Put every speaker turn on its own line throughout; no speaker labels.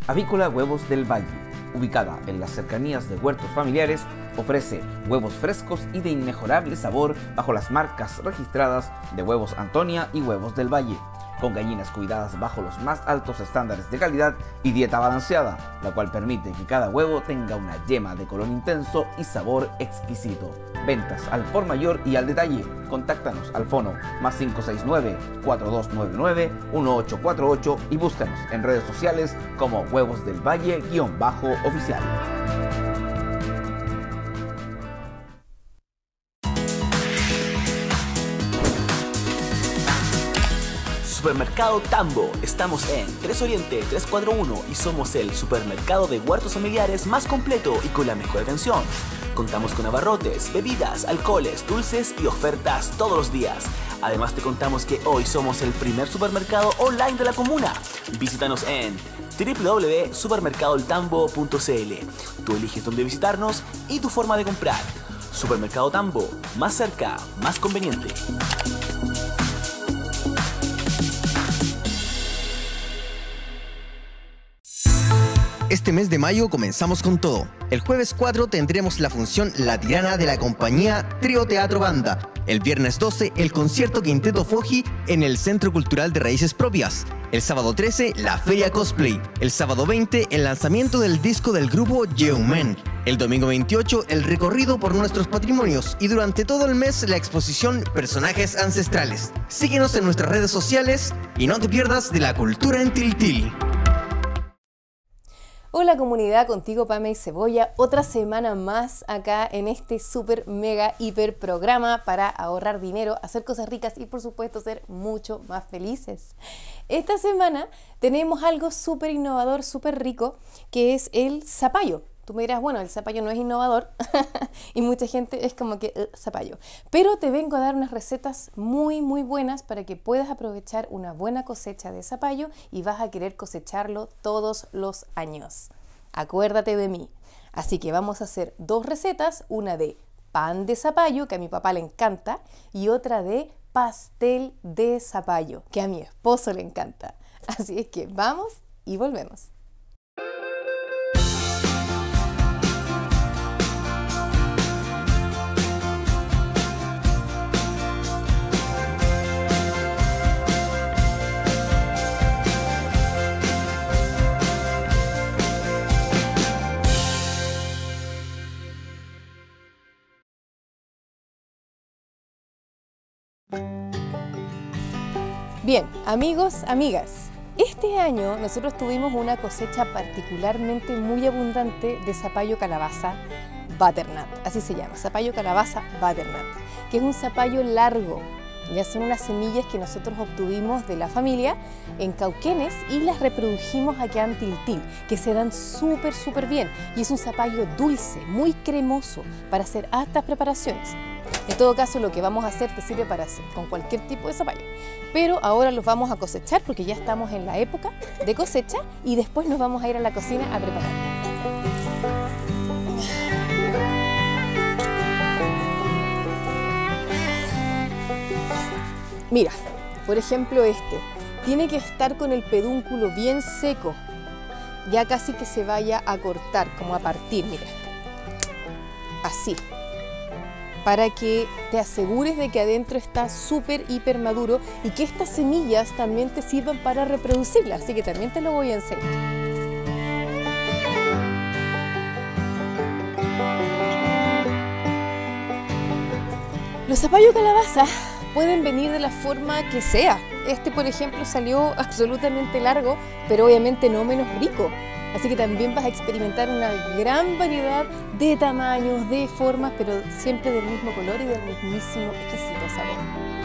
Avícola Huevos del Valle, ubicada en las cercanías de huertos familiares, ofrece huevos frescos y de inmejorable sabor bajo las marcas registradas de Huevos Antonia y Huevos del Valle, con gallinas cuidadas bajo los más altos estándares de calidad y dieta balanceada, la cual permite que cada huevo tenga una yema de color intenso y sabor exquisito. Ventas al por mayor y al detalle. Contáctanos al fono +569 4299 1848 y búscanos en redes sociales como Huevos del Valle-oficial.
Supermercado Tambo. Estamos en 3 Oriente 341 y somos el supermercado de huertos familiares más completo y con la mejor atención. Contamos con abarrotes, bebidas, alcoholes, dulces y ofertas todos los días. Además te contamos que hoy somos el primer supermercado online de la comuna. Visítanos en www.supermercadoltambo.cl. Tú eliges dónde visitarnos y tu forma de comprar. Supermercado Tambo, más cerca, más conveniente.
Este mes de mayo comenzamos con todo. El jueves 4 tendremos la función La Tirana de la compañía Trío Teatro Banda. El viernes 12, el concierto Quinteto Foji en el Centro Cultural de Raíces Propias. El sábado 13, la Feria Cosplay. El sábado 20, el lanzamiento del disco del grupo Yeoman. El domingo 28, el recorrido por nuestros patrimonios. Y durante todo el mes, la exposición Personajes Ancestrales. Síguenos en nuestras redes sociales y no te pierdas de la cultura en Tiltil.
Hola comunidad, contigo Pame y Cebolla, otra semana más acá en este super mega hiper programa para ahorrar dinero, hacer cosas ricas y por supuesto ser mucho más felices. Esta semana tenemos algo súper innovador, súper rico, que es el zapallo. Tú me dirás, bueno, el zapallo no es innovador y mucha gente es como que zapallo. Pero te vengo a dar unas recetas muy buenas para que puedas aprovechar una buena cosecha de zapallo y vas a querer cosecharlo todos los años. Acuérdate de mí. Así que vamos a hacer dos recetas, una de pan de zapallo, que a mi papá le encanta, y otra de pastel de zapallo, que a mi esposo le encanta. Así es que vamos y volvemos. Bien, amigos, amigas, este año nosotros tuvimos una cosecha particularmente muy abundante de zapallo calabaza butternut, así se llama, zapallo calabaza butternut, que es un zapallo largo. Ya son unas semillas que nosotros obtuvimos de la familia en Cauquenes y las reprodujimos acá en Tiltil, que se dan súper bien. Y es un zapallo dulce, muy cremoso, para hacer altas preparaciones. En todo caso, lo que vamos a hacer te sirve para hacer con cualquier tipo de zapallo. Pero ahora los vamos a cosechar porque ya estamos en la época de cosecha y después nos vamos a ir a la cocina a preparar. Mira, por ejemplo este, tiene que estar con el pedúnculo bien seco, ya casi que se vaya a cortar, como a partir, mira, así, para que te asegures de que adentro está súper hiper maduro y que estas semillas también te sirvan para reproducirlas, así que también te lo voy a enseñar. Los zapallos calabaza pueden venir de la forma que sea. Este, por ejemplo, salió absolutamente largo, pero obviamente no menos rico. Así que también vas a experimentar una gran variedad de tamaños, de formas, pero siempre del mismo color y del mismísimo exquisito sabor.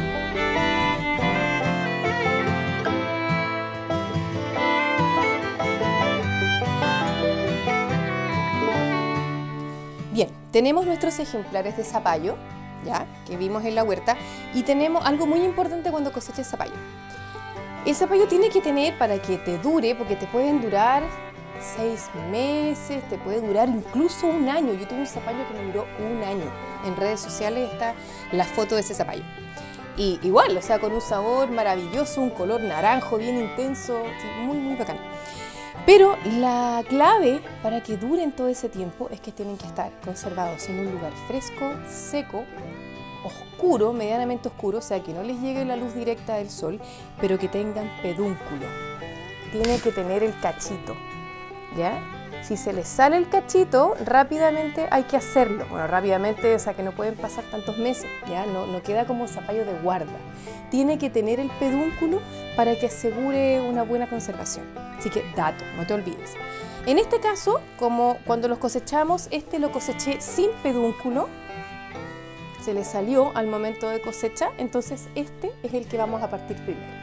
Bien, tenemos nuestros ejemplares de zapallo, ya, que vimos en la huerta, y tenemos algo muy importante cuando coseches zapallo. El zapallo tiene que tener, para que te dure, porque te pueden durar 6 meses, te puede durar incluso un año. Yo tuve un zapallo que me duró un año. En redes sociales está la foto de ese zapallo. Y igual, o sea, con un sabor maravilloso, un color naranjo bien intenso, muy bacán. Pero la clave para que duren todo ese tiempo es que tienen que estar conservados en un lugar fresco, seco, oscuro, medianamente oscuro, o sea que no les llegue la luz directa del sol, pero que tengan pedúnculo. Tiene que tener el cachito, ¿ya? Si se les sale el cachito, rápidamente hay que hacerlo. Bueno, rápidamente, o sea que no pueden pasar tantos meses, ¿ya? No queda como zapallo de guarda. Tiene que tener el pedúnculo para que asegure una buena conservación. Así que dato, no te olvides. En este caso, como cuando los cosechamos, este lo coseché sin pedúnculo, se le salió al momento de cosecha, entonces este es el que vamos a partir primero.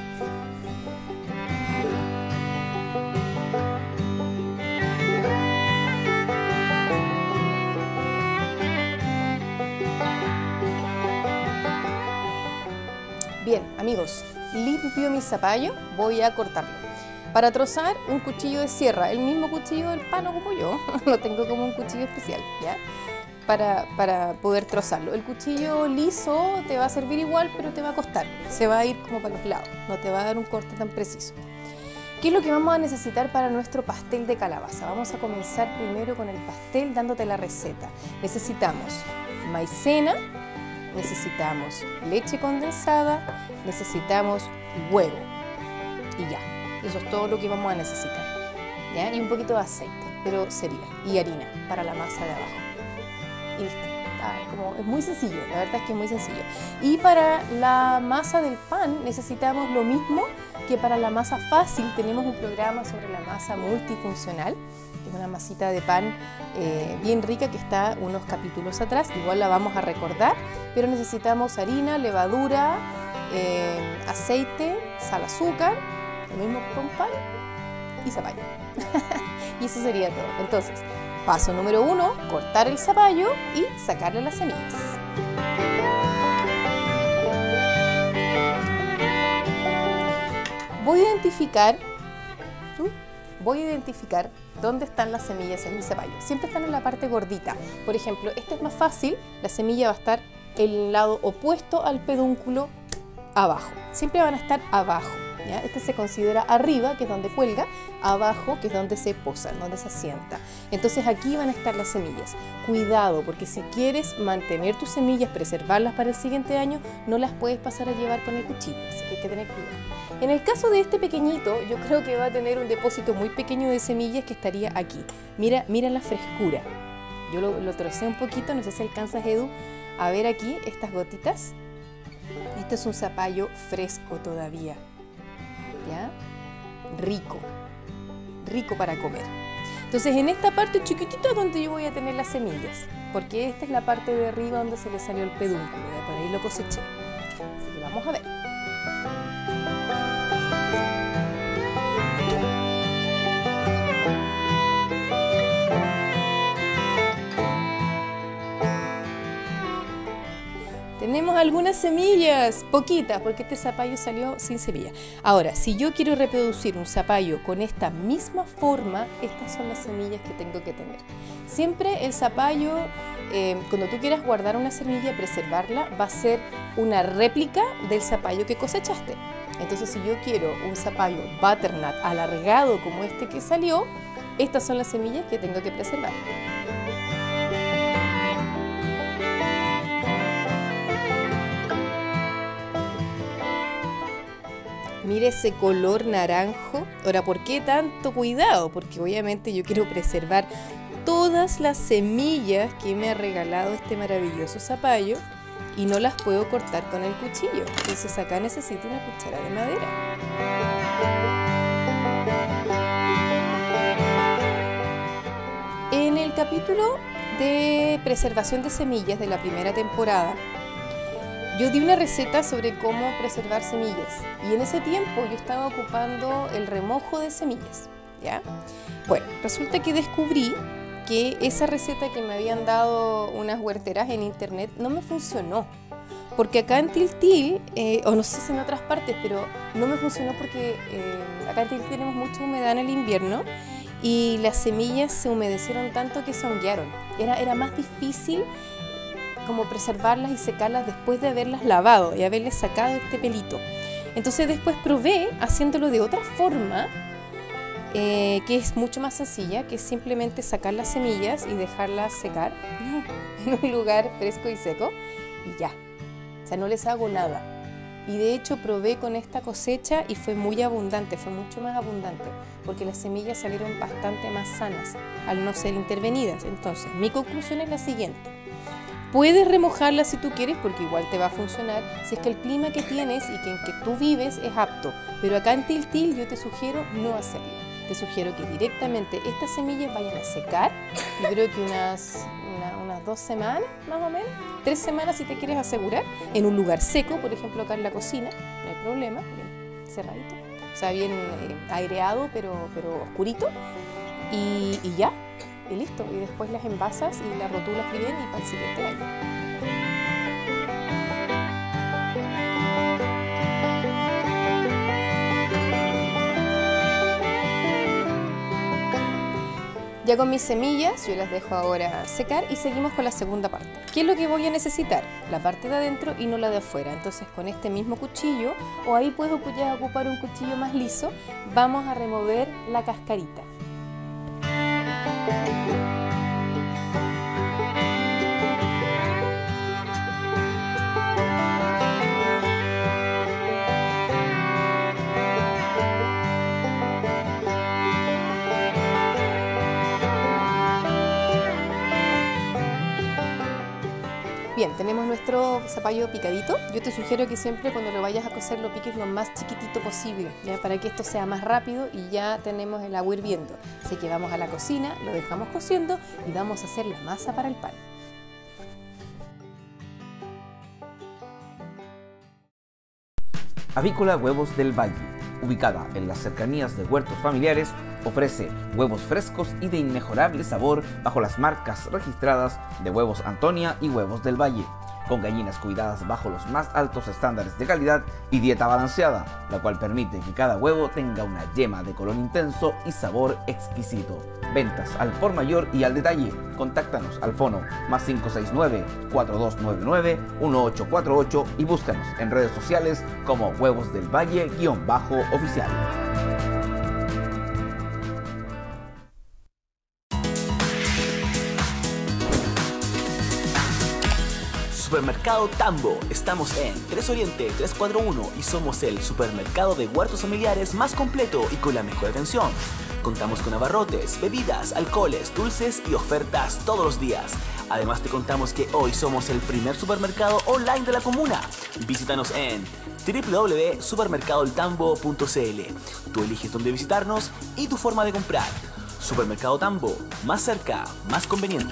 Bien, amigos, limpio mi zapallo, voy a cortarlo. Para trozar, un cuchillo de sierra, el mismo cuchillo del pan ocupo yo, lo tengo como un cuchillo especial, ¿ya? Para poder trozarlo. El cuchillo liso te va a servir igual, pero te va a costar, se va a ir como para los lados, no te va a dar un corte tan preciso. ¿Qué es lo que vamos a necesitar para nuestro pastel de calabaza? Vamos a comenzar primero con el pastel dándote la receta. Necesitamos maicena, necesitamos leche condensada, necesitamos huevo y ya, eso es todo lo que vamos a necesitar, ¿ya? Y un poquito de aceite, pero sería, y harina para la masa de abajo y listo. Es muy sencillo, la verdad es que es muy sencillo. Y para la masa del pan necesitamos lo mismo que para la masa fácil. Tenemos un programa sobre la masa multifuncional, que es una masita de pan bien rica que está unos capítulos atrás, igual la vamos a recordar, pero necesitamos harina, levadura, aceite, sal, azúcar, lo mismo que con pan y zapallo. Y eso sería todo. Entonces, paso número 1, cortar el zapallo y sacarle las semillas. Voy a identificar dónde están las semillas en mi zapallo. Siempre están en la parte gordita. Por ejemplo, este es más fácil, la semilla va a estar en el lado opuesto al pedúnculo, abajo. Siempre van a estar abajo, ¿ya? Este se considera arriba, que es donde cuelga, abajo, que es donde se posa, donde se asienta. Entonces aquí van a estar las semillas. Cuidado, porque si quieres mantener tus semillas, preservarlas para el siguiente año, no las puedes pasar a llevar con el cuchillo, así que hay que tener cuidado. En el caso de este pequeñito, yo creo que va a tener un depósito muy pequeño de semillas que estaría aquí. Mira la frescura. Yo lo trocé un poquito, no sé si alcanzas, Edu, a ver aquí estas gotitas. Este es un zapallo fresco todavía, ¿ya? Rico para comer. Entonces en esta parte chiquitita es donde yo voy a tener las semillas, porque esta es la parte de arriba donde se le salió el pedúnculo, de por ahí lo coseché. Así que vamos a ver. Tenemos algunas semillas, poquitas, porque este zapallo salió sin semilla. Ahora, si yo quiero reproducir un zapallo con esta misma forma, estas son las semillas que tengo que tener. Siempre el zapallo, cuando tú quieras guardar una semilla, preservarla, va a ser una réplica del zapallo que cosechaste. Entonces, si yo quiero un zapallo butternut alargado como este que salió, estas son las semillas que tengo que preservar. Mire ese color naranjo. Ahora, ¿por qué tanto cuidado? Porque obviamente yo quiero preservar todas las semillas que me ha regalado este maravilloso zapallo y no las puedo cortar con el cuchillo. Entonces acá necesito una cuchara de madera. En el capítulo de preservación de semillas de la primera temporada, yo di una receta sobre cómo preservar semillas y en ese tiempo yo estaba ocupando el remojo de semillas, ¿ya? Bueno, resulta que descubrí que esa receta que me habían dado unas huerteras en internet no me funcionó. Porque acá en Tiltil, o no sé si en otras partes, pero no me funcionó porque acá en Tiltil tenemos mucha humedad en el invierno y las semillas se humedecieron tanto que se honguearon. Era más difícil como preservarlas y secarlas después de haberlas lavado y haberles sacado este pelito. Entonces después probé haciéndolo de otra forma que es mucho más sencilla, que es simplemente sacar las semillas y dejarlas secar en un lugar fresco y seco y ya. O sea, no les hago nada. Y de hecho probé con esta cosecha y fue muy abundante, fue mucho más abundante, porque las semillas salieron bastante más sanas al no ser intervenidas. Entonces, mi conclusión es la siguiente. Puedes remojarla si tú quieres, porque igual te va a funcionar si es que el clima que tienes y que en que tú vives es apto. Pero acá en Tiltil yo te sugiero no hacerlo. Te sugiero que directamente estas semillas vayan a secar. Yo creo que unas 2 semanas, más o menos. 3 semanas si te quieres asegurar. En un lugar seco, por ejemplo acá en la cocina, no hay problema, bien cerradito. O sea, bien aireado, pero oscurito. Y ya. Y listo, y después las envasas y las rotulas bien y para el siguiente año. Ya con mis semillas, yo las dejo ahora secar y seguimos con la segunda parte. ¿Qué es lo que voy a necesitar? La parte de adentro y no la de afuera. Entonces con este mismo cuchillo, o ahí puedes ocupar un cuchillo más liso, vamos a remover la cascarita. Bien, tenemos nuestro zapallo picadito. Yo te sugiero que siempre cuando lo vayas a cocer lo piques lo más chiquitito posible, ¿ya? Para que esto sea más rápido y ya tenemos el agua hirviendo. Así que vamos a la cocina, lo dejamos cociendo y vamos a hacer la masa para el pan.
Avícola Huevos del Valle, ubicada en las cercanías de huertos familiares, ofrece huevos frescos y de inmejorable sabor bajo las marcas registradas de Huevos Antonia y Huevos del Valle, con gallinas cuidadas bajo los más altos estándares de calidad y dieta balanceada, la cual permite que cada huevo tenga una yema de color intenso y sabor exquisito. Ventas al por mayor y al detalle. Contáctanos al fono +569 4299 1848 y búscanos en redes sociales como Huevos del Valle-oficial.
Supermercado Tambo. Estamos en 3 Oriente 341 y somos el supermercado de huertos familiares más completo y con la mejor atención. Contamos con abarrotes, bebidas, alcoholes, dulces y ofertas todos los días. Además te contamos que hoy somos el primer supermercado online de la comuna. Visítanos en www.supermercadoltambo.cl. Tú eliges dónde visitarnos y tu forma de comprar. Supermercado Tambo, más cerca, más conveniente.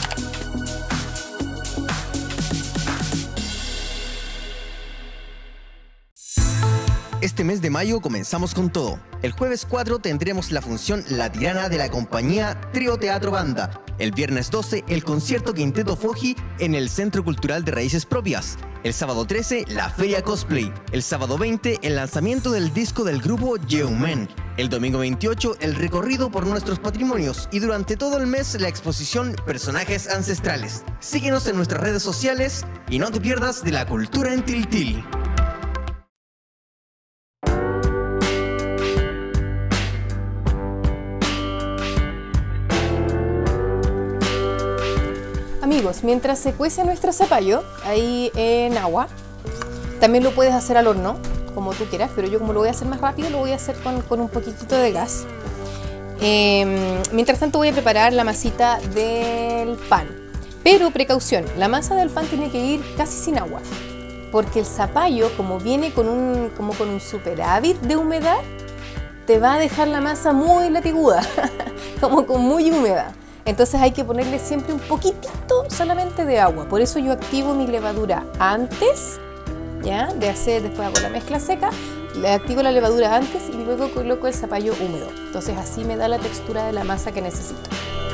Este mes de mayo comenzamos con todo. El jueves 4 tendremos la función La Tirana de la compañía Trío Teatro Banda. El viernes 12, el concierto Quinteto Foji en el Centro Cultural de Raíces Propias. El sábado 13, la Feria Cosplay. El sábado 20, el lanzamiento del disco del grupo Yeoman. El domingo 28, el recorrido por nuestros patrimonios. Y durante todo el mes, la exposición Personajes Ancestrales. Síguenos en nuestras redes sociales y no te pierdas de la cultura en Tiltil.
Amigos, mientras se cuece nuestro zapallo ahí en agua, también lo puedes hacer al horno, como tú quieras, pero yo como lo voy a hacer más rápido, lo voy a hacer con un poquitito de gas. Mientras tanto voy a preparar la masita del pan. Pero precaución, la masa del pan tiene que ir casi sin agua, porque el zapallo, como viene con un superávit de humedad, te va a dejar la masa muy latiguda, como con muy húmeda. Entonces hay que ponerle siempre un poquitito solamente de agua. Por eso yo activo mi levadura antes, ¿ya? Después hago la mezcla seca, le activo la levadura antes y luego coloco el zapallo húmedo. Entonces así me da la textura de la masa que necesito.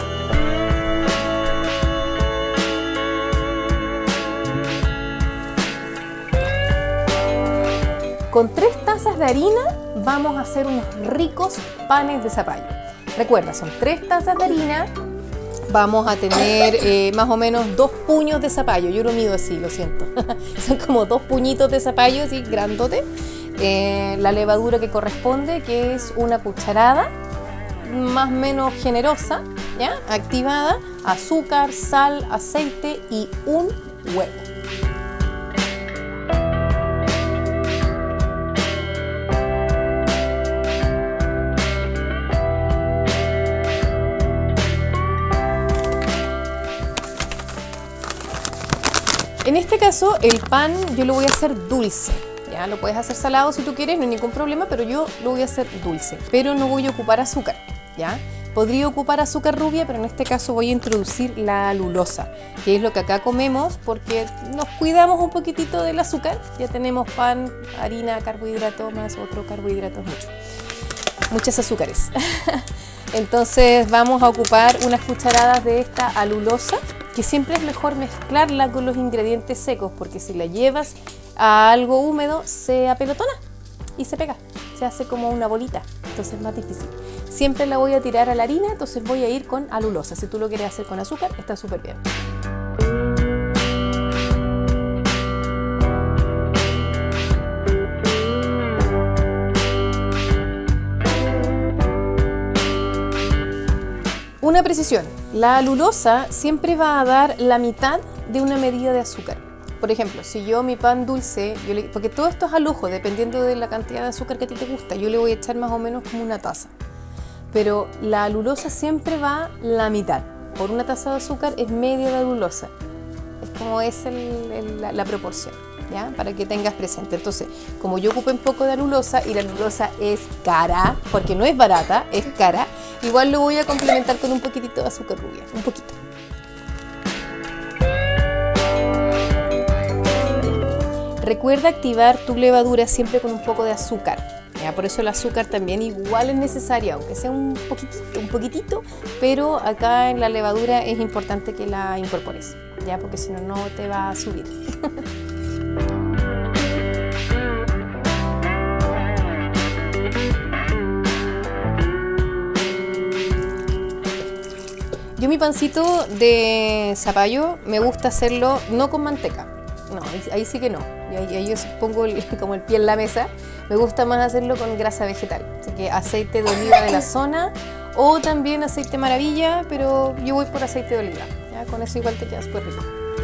Con 3 tazas de harina vamos a hacer unos ricos panes de zapallo. Recuerda, son 3 tazas de harina. Vamos a tener más o menos 2 puños de zapallo. Yo lo mido así, lo siento. Son como 2 puñitos de zapallo, así grandote. La levadura que corresponde, que es 1 cucharada. más o menos generosa, ¿ya? Activada, azúcar, sal, aceite y un huevo. En este caso, el pan yo lo voy a hacer dulce. Ya, lo puedes hacer salado si tú quieres, no hay ningún problema, pero yo lo voy a hacer dulce. Pero no voy a ocupar azúcar, ¿ya? Podría ocupar azúcar rubia, pero en este caso voy a introducir la alulosa, que es lo que acá comemos porque nos cuidamos un poquitito del azúcar. Ya tenemos pan, harina, carbohidrato, más otro carbohidrato, muchos azúcares. Entonces vamos a ocupar unas cucharadas de esta alulosa, que siempre es mejor mezclarla con los ingredientes secos, porque si la llevas a algo húmedo se apelotona y se pega, se hace como una bolita, entonces es más difícil. Siempre la voy a tirar a la harina, entonces voy a ir con alulosa. Si tú lo quieres hacer con azúcar, está súper bien. Una precisión, la alulosa siempre va a dar la mitad de una medida de azúcar. Por ejemplo, si yo mi pan dulce, porque todo esto es a lujo, dependiendo de la cantidad de azúcar que a ti te gusta, yo le voy a echar más o menos como una taza. Pero la alulosa siempre va la mitad. Por una taza de azúcar es media de alulosa. Es como es la proporción, ¿ya? Para que tengas presente. Entonces, como yo ocupo un poco de alulosa y la alulosa es cara, porque no es barata, es cara, igual lo voy a complementar con un poquitito de azúcar rubia, un poquito. Recuerda activar tu levadura siempre con un poco de azúcar, ¿ya? Por eso el azúcar también igual es necesaria, aunque sea un poquitito, pero acá en la levadura es importante que la incorpores, ¿ya? Porque si no, no te va a subir. Yo mi pancito de zapallo me gusta hacerlo no con manteca, no, ahí sí que no, ahí yo pongo como el pie en la mesa. Me gusta más hacerlo con grasa vegetal, así que aceite de oliva de la zona o también aceite maravilla, pero yo voy por aceite de oliva, ¿ya? Con eso igual te queda súper rico.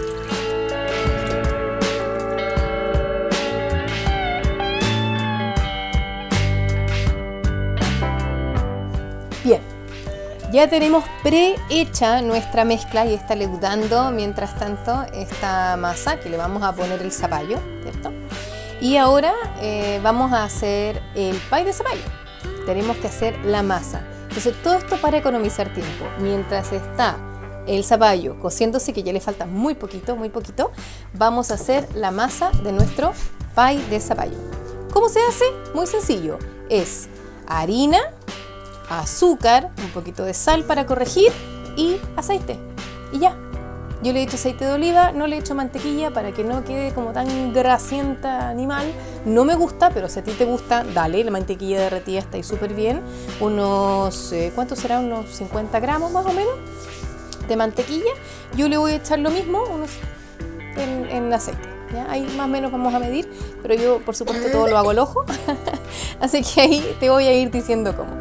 Bien. Ya tenemos prehecha nuestra mezcla y está leudando mientras tanto esta masa que le vamos a poner el zapallo, ¿cierto? Y ahora vamos a hacer el pay de zapallo. Tenemos que hacer la masa. Entonces todo esto para economizar tiempo. Mientras está el zapallo cociéndose, que ya le falta muy poquito, vamos a hacer la masa de nuestro pay de zapallo. ¿Cómo se hace? Muy sencillo. Es harina, azúcar, un poquito de sal para corregir y aceite. Y ya. Yo le he hecho aceite de oliva, no le he hecho mantequilla para que no quede como tan grasienta animal. No me gusta, pero si a ti te gusta, dale. La mantequilla derretida está ahí súper bien. Unos, ¿cuánto será? Unos 50 gramos más o menos de mantequilla. Yo le voy a echar lo mismo en aceite. ¿Ya? Ahí más o menos vamos a medir, pero yo por supuesto todo lo hago al ojo. Así que ahí te voy a ir diciendo cómo.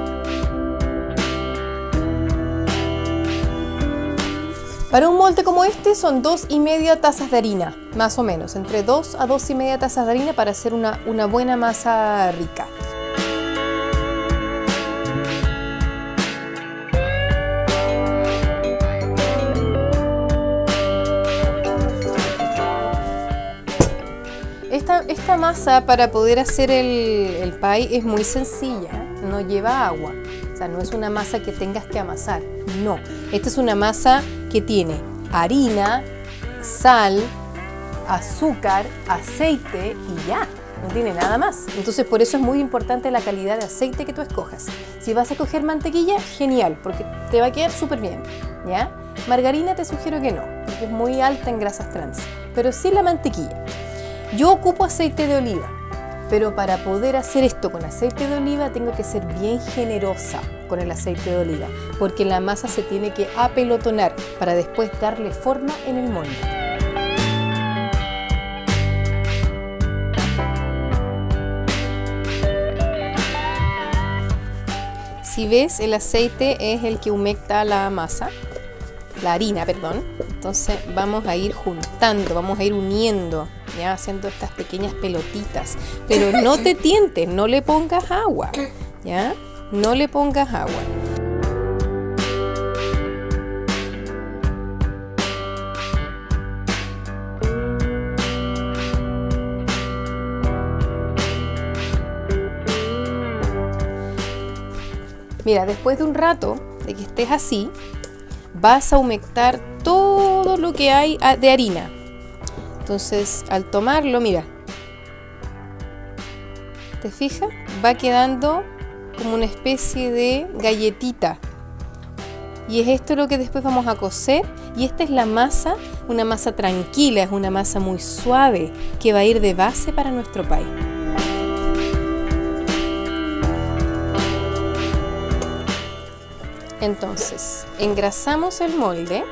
Para un molde como este son 2,5 tazas de harina, más o menos, entre 2 a 2,5 tazas de harina para hacer una buena masa rica. Esta masa para poder hacer el pie es muy sencilla, no lleva agua. O sea, no es una masa que tengas que amasar, no. Esta es una masa que tiene harina, sal, azúcar, aceite y ya, no tiene nada más. Entonces por eso es muy importante la calidad de aceite que tú escojas. Si vas a coger mantequilla, genial, porque te va a quedar súper bien, ¿ya? Margarina te sugiero que no, porque es muy alta en grasas trans, pero sí la mantequilla. Yo ocupo aceite de oliva. Pero para poder hacer esto con aceite de oliva tengo que ser bien generosa con el aceite de oliva, porque la masa se tiene que apelotonar para después darle forma en el molde. Si ves, el aceite es el que humecta la masa, la harina, perdón. Entonces vamos a ir juntando, vamos a ir uniendo, ya haciendo estas pequeñas pelotitas. Pero no te tientes, no le pongas agua, ¿ya? No le pongas agua. Mira, después de un rato de que estés así, vas a humectar todo lo que hay de harina. Entonces, al tomarlo, mira, ¿te fijas? Va quedando como una especie de galletita. Y es esto lo que después vamos a cocer. Y esta es la masa, una masa tranquila, es una masa muy suave que va a ir de base para nuestro pie. Entonces, engrasamos el molde.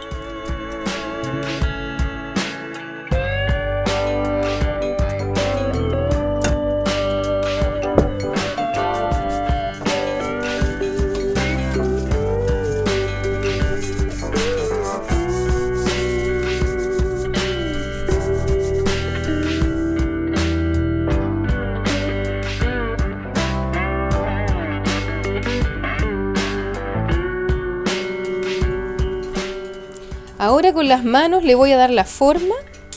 Ahora con las manos le voy a dar la forma,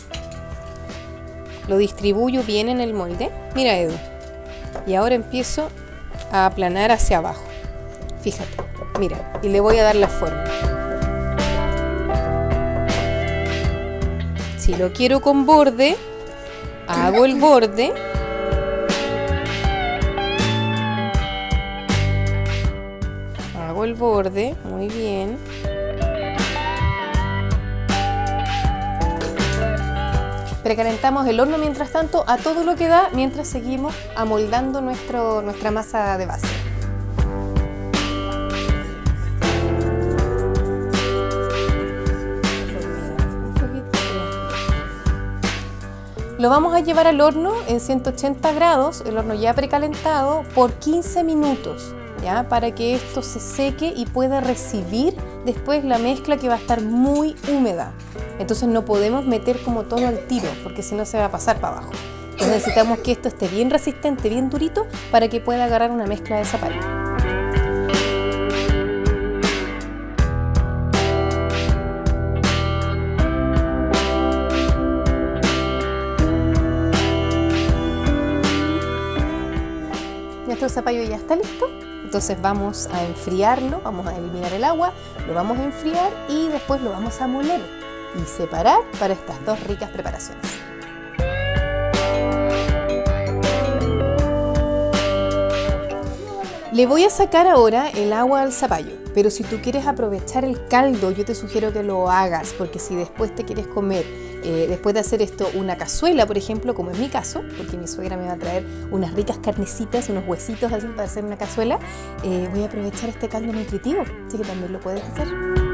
lo distribuyo bien en el molde. Mira, Edu, y ahora empiezo a aplanar hacia abajo. Fíjate, mira, y le voy a dar la forma. Si lo quiero con borde, hago el borde. Hago el borde, muy bien. Precalentamos el horno mientras tanto a todo lo que da mientras seguimos amoldando nuestra masa de base. Lo vamos a llevar al horno en 180 grados, el horno ya precalentado, por 15 minutos, ¿ya? Para que esto se seque y pueda recibir después la mezcla, que va a estar muy húmeda. Entonces no podemos meter como todo al tiro, porque si no se va a pasar para abajo. Entonces necesitamos que esto esté bien resistente, bien durito, para que pueda agarrar una mezcla de zapallo. Nuestro zapallo ya está listo. Entonces vamos a enfriarlo, vamos a eliminar el agua, lo vamos a enfriar y después lo vamos a moler y separar para estas dos ricas preparaciones. Le voy a sacar ahora el agua al zapallo, pero si tú quieres aprovechar el caldo, yo te sugiero que lo hagas, porque si después te quieres comer, después de hacer esto, una cazuela, por ejemplo, como es mi caso, porque mi suegra me va a traer unas ricas carnecitas, unos huesitos así para hacer una cazuela, voy a aprovechar este caldo nutritivo, así que también lo puedes hacer.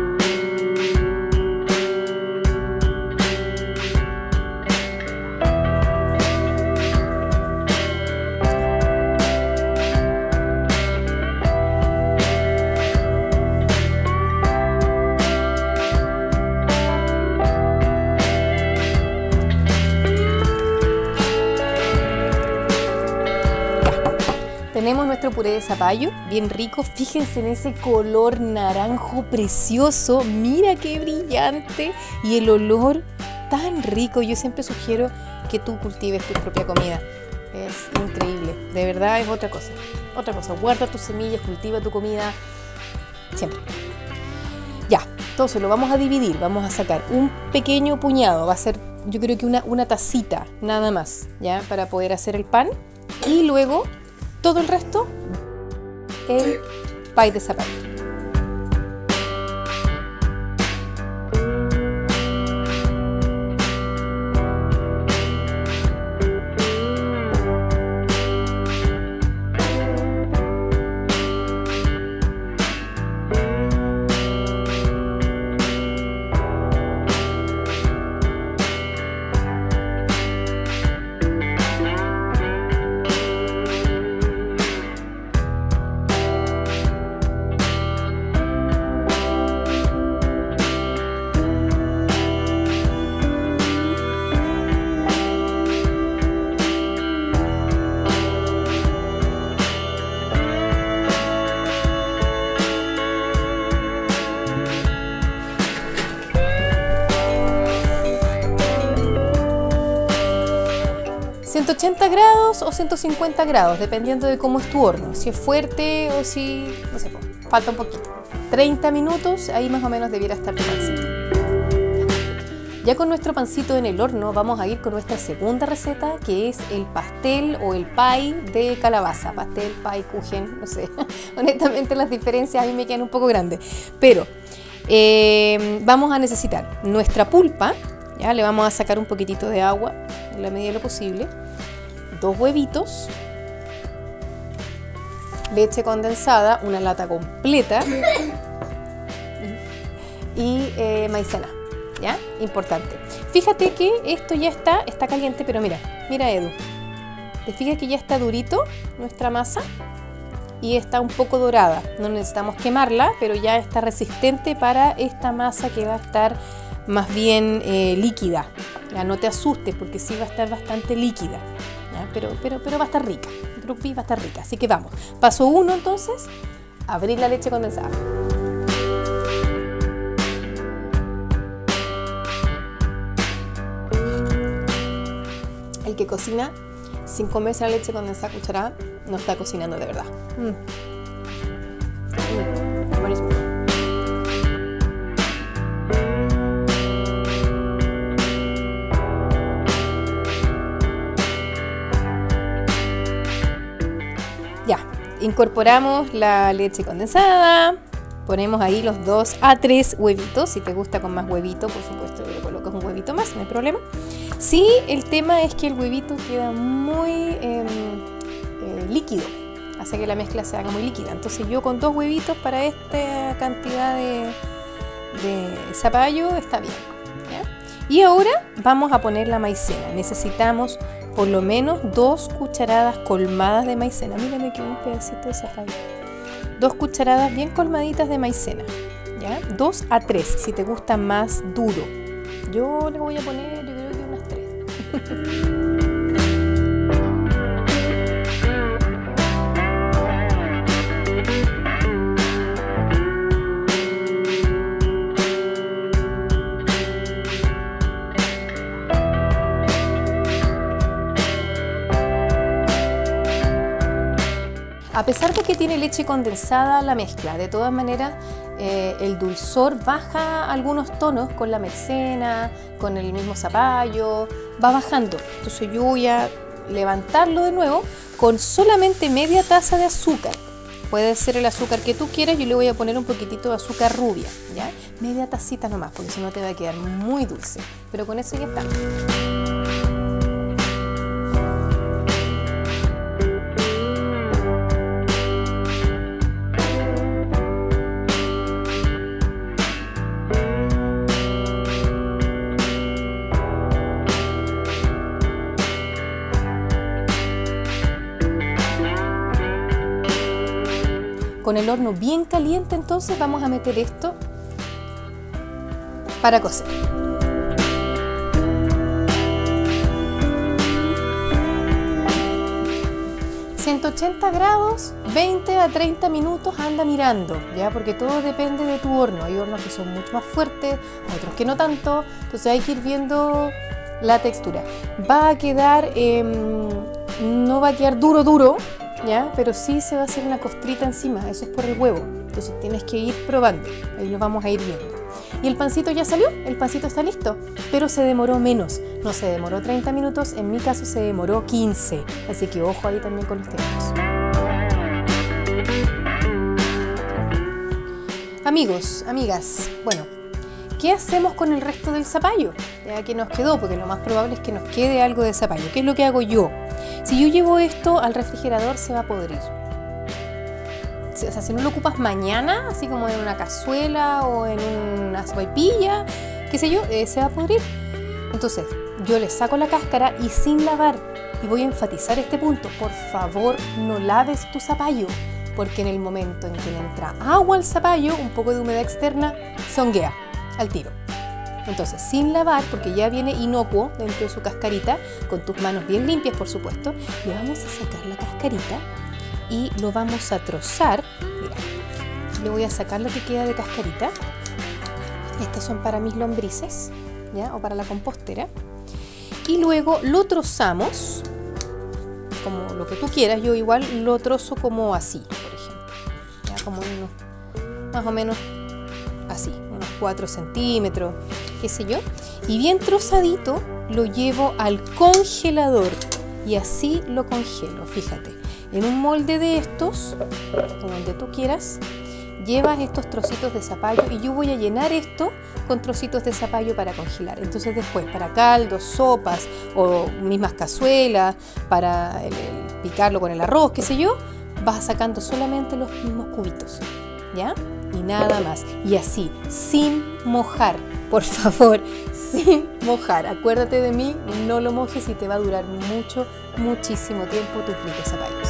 Tenemos nuestro puré de zapallo, bien rico. Fíjense en ese color naranjo precioso. Mira qué brillante. Y el olor tan rico. Yo siempre sugiero que tú cultives tu propia comida. Es increíble. De verdad es otra cosa. Otra cosa. Guarda tus semillas, cultiva tu comida. Siempre. Ya, entonces lo vamos a dividir. Vamos a sacar un pequeño puñado. Va a ser, yo creo que una tacita, nada más, ¿ya? Para poder hacer el pan. Y luego todo el resto, el pie de zapallo. 180 grados o 150 grados, dependiendo de cómo es tu horno. Si es fuerte o si, no sé, falta un poquito. 30 minutos, ahí más o menos debiera estar tu pancito. Ya con nuestro pancito en el horno vamos a ir con nuestra segunda receta, que es el pastel o el pie de calabaza. Pastel, pie, kuchen, no sé. Honestamente las diferencias a mí me quedan un poco grandes. Pero vamos a necesitar nuestra pulpa, ya le vamos a sacar un poquitito de agua en la medida de lo posible. 2 huevitos, leche condensada, una lata completa y maicena. ¿Ya? Importante. Fíjate que esto ya está caliente, pero mira Edu. ¿Te fijas que ya está durito nuestra masa? Y está un poco dorada. No necesitamos quemarla, pero ya está resistente para esta masa que va a estar más bien líquida. Ya no te asustes porque sí va a estar bastante líquida. ¿Ya? Pero va a estar rica. Va a estar rica. Así que vamos. Paso 1 entonces, abrir la leche condensada. El que cocina sin comerse la leche condensada cucharada no está cocinando de verdad. Buenísimo. Ya, incorporamos la leche condensada. Ponemos ahí los 2 a 3 huevitos. Si te gusta con más huevito, por supuesto le colocas un huevito más, no hay problema. Sí, el tema es que el huevito queda muy líquido, hace que la mezcla se haga muy líquida. Entonces yo con 2 huevitos para esta cantidad de zapallo está bien, ¿ya? Y ahora vamos a poner la maicena. Necesitamos por lo menos 2 cucharadas colmadas de maicena. Mira, me quedó un pedacito de zapallo. 2 cucharadas bien colmaditas de maicena, ¿ya? 2 a 3 si te gusta más duro. Yo le voy a poner, yo creo que unas 3. A pesar de que tiene leche condensada la mezcla, de todas maneras el dulzor baja algunos tonos con la maicena, con el mismo zapallo, va bajando. Entonces yo voy a levantarlo de nuevo con solamente media taza de azúcar. Puede ser el azúcar que tú quieras, yo le voy a poner un poquitito de azúcar rubia, ¿ya? Media tacita nomás, porque si no te va a quedar muy dulce. Pero con eso ya está. Con el horno bien caliente, entonces vamos a meter esto para cocer. 180 grados, 20 a 30 minutos, anda mirando, ¿ya? Porque todo depende de tu horno. Hay hornos que son mucho más fuertes, otros que no tanto, entonces hay que ir viendo la textura. Va a quedar, no va a quedar duro, ¿ya? Pero sí se va a hacer una costrita encima, eso es por el huevo. Entonces tienes que ir probando, ahí lo vamos a ir viendo. Y el pancito ya salió, el pancito está listo, pero se demoró menos. No se demoró 30 minutos, en mi caso se demoró 15. Así que ojo ahí también con los tiempos. Amigos, amigas, bueno, ¿qué hacemos con el resto del zapallo? Ya que nos quedó, porque lo más probable es que nos quede algo de zapallo. ¿Qué es lo que hago yo? Si yo llevo esto al refrigerador se va a podrir. O sea, si no lo ocupas mañana, así como en una cazuela o en una sopaipilla, qué sé yo, se va a podrir. Entonces, yo le saco la cáscara y sin lavar, y voy a enfatizar este punto, por favor, no laves tu zapallo, porque en el momento en que le entra agua al zapallo, un poco de humedad externa, se honguea al tiro. Entonces, sin lavar, porque ya viene inocuo dentro de su cascarita, con tus manos bien limpias, por supuesto, le vamos a sacar la cascarita y lo vamos a trozar. Mira, le voy a sacar lo que queda de cascarita. Estas son para mis lombrices, ¿ya? O para la compostera. Y luego lo trozamos como lo que tú quieras. Yo igual lo trozo como así, por ejemplo. Ya como más o menos así, unos 4 centímetros, qué sé yo. Y bien trozadito lo llevo al congelador y así lo congelo, fíjate. En un molde de estos, o donde tú quieras, llevas estos trocitos de zapallo y yo voy a llenar esto con trocitos de zapallo para congelar. Entonces después para caldos, sopas o mismas cazuelas, para el picarlo con el arroz, qué sé yo, vas sacando solamente los mismos cubitos, ¿ya? Y nada más. Y así, sin mojar, por favor, sin mojar. Acuérdate de mí, no lo mojes y te va a durar muchísimo tiempo tus ricos zapallos.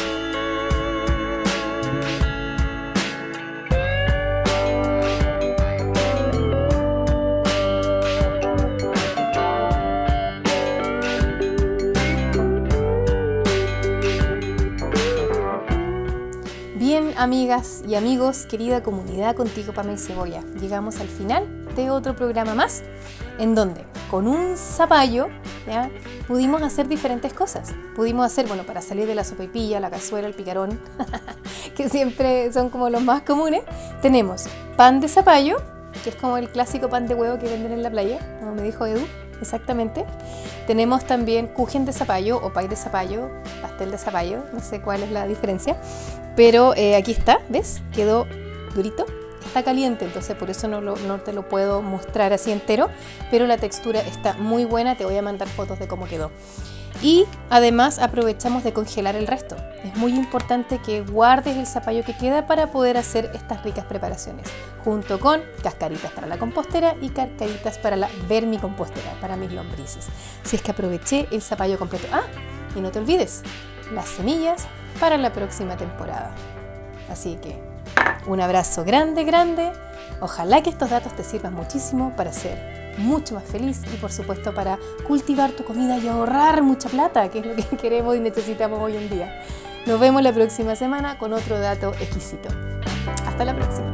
Bien, amigas y amigos, querida comunidad Contigo Pame y Cebolla, llegamos al final de otro programa más, en donde con un zapallo, ¿ya?, pudimos hacer diferentes cosas. Pudimos hacer, bueno, para salir de la sopaipilla, la cazuela, el picarón, que siempre son como los más comunes, tenemos pan de zapallo, que es como el clásico pan de huevo que venden en la playa, como me dijo Edu. Exactamente. Tenemos también kuchen de zapallo o pay de zapallo, pastel de zapallo, no sé cuál es la diferencia, pero aquí está, ¿ves? Quedó durito, está caliente, entonces por eso no te lo puedo mostrar así entero, pero la textura está muy buena, te voy a mandar fotos de cómo quedó. Y además aprovechamos de congelar el resto. Es muy importante que guardes el zapallo que queda para poder hacer estas ricas preparaciones, junto con cascaritas para la compostera y cascaritas para la vermicompostera, para mis lombrices. Si es que aproveché el zapallo completo. Ah, y no te olvides, las semillas para la próxima temporada. Así que un abrazo grande. Ojalá que estos datos te sirvan muchísimo para ser mucho más feliz y por supuesto para cultivar tu comida y ahorrar mucha plata, que es lo que queremos y necesitamos hoy en día. Nos vemos la próxima semana con otro dato exquisito. Hasta la próxima.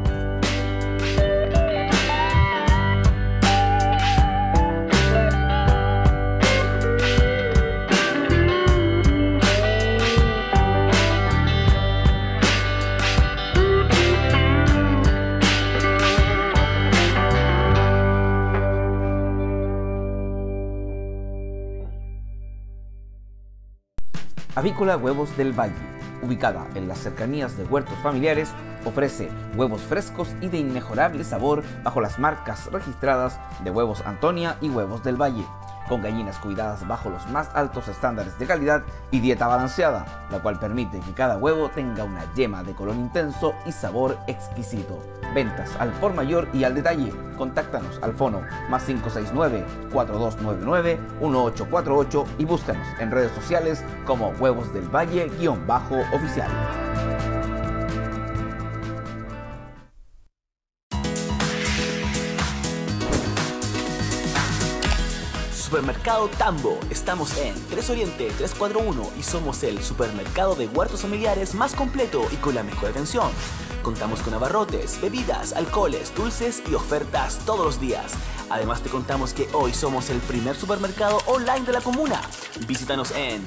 Avícola Huevos del Valle, ubicada en las cercanías de huertos familiares, ofrece huevos frescos y de inmejorable sabor bajo las marcas registradas de Huevos Antonia y Huevos del Valle, con gallinas cuidadas bajo los más altos estándares de calidad y dieta balanceada, la cual permite que cada huevo tenga una yema de color intenso y sabor exquisito. Ventas al por mayor y al detalle. Contáctanos al fono +569 4299 1848 y búscanos en redes sociales como Huevos del Valle-oficial.
Supermercado Tambo. Estamos en 3 Oriente 341 y somos el supermercado de huertos familiares más completo y con la mejor atención. Contamos con abarrotes, bebidas, alcoholes, dulces y ofertas todos los días. Además te contamos que hoy somos el primer supermercado online de la comuna. Visítanos en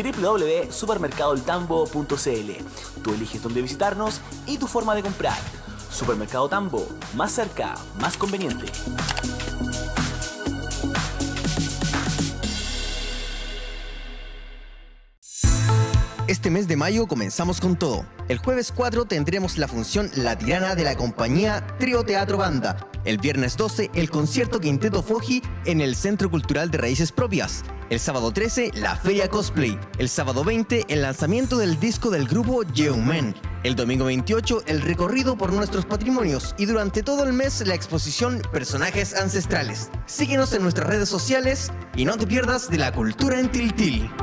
www.supermercadoltambo.cl. Tú eliges dónde visitarnos y tu forma de comprar. Supermercado Tambo, más cerca, más conveniente.
Este mes de mayo comenzamos con todo. El jueves 4 tendremos la función La Tirana de la compañía Trío Teatro Banda. El viernes 12, el concierto Quinteto Foji en el Centro Cultural de Raíces Propias. El sábado 13, la Feria Cosplay. El sábado 20, el lanzamiento del disco del grupo Yeoman. El domingo 28, el recorrido por nuestros patrimonios. Y durante todo el mes, la exposición Personajes Ancestrales. Síguenos en nuestras redes sociales y no te pierdas de la cultura en Tiltil.